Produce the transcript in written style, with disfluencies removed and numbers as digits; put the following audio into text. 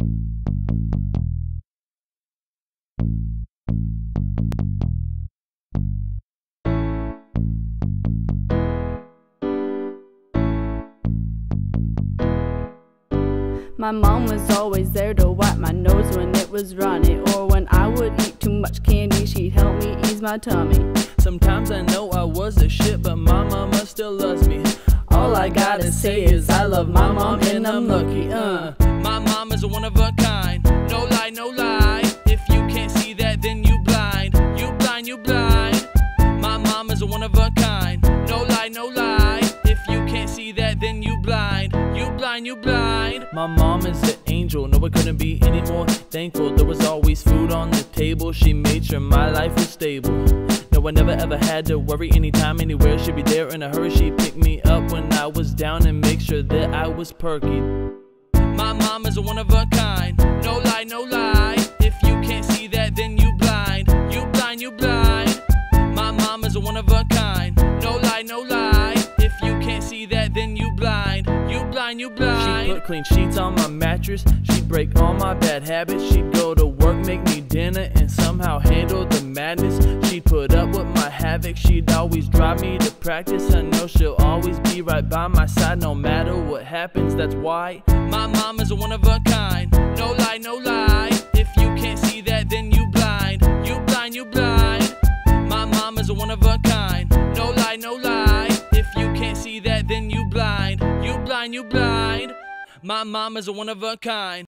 My mom was always there to wipe my nose when it was runny, or when I would eat too much candy, she'd help me ease my tummy. Sometimes I know I was a shit, but my mama still loves me. All I gotta say is I love my mom and I'm lucky. My mom is one of a kind. No lie, no lie. If you can't see that, then you blind. You blind, you blind. My mom is one of a kind. No lie, no lie. If you can't see that, then you blind. You blind, you blind. My mom is an angel. No, I couldn't be any more thankful. There was always food on the table. She made sure my life was stable. No, I never ever had to worry. Anytime, anywhere, she'd be there in a hurry. She'd pick me up when I was down and make sure that I was perky. My mom is one of a kind. No lie, no lie. If you can't see that, then you blind. You blind, you blind. My mom is one of a kind. No lie, no lie. If you can't see that, then you blind. You blind, you blind. She put clean sheets on my mattress. She'd break all my bad habits. She'd go to work, make me dinner, and somehow handle the madness. She'd put up with my havoc. She'd always drive me to practice. I know she'll always be right by my side no matter what happens. That's why my mom is one of a kind. No lie, no lie. If you can't see that, then you blind. You blind, you blind. My mom is one of a kind. No lie, no lie. If you can't see that, then you blind. You blind, you blind. My mom is one of a kind.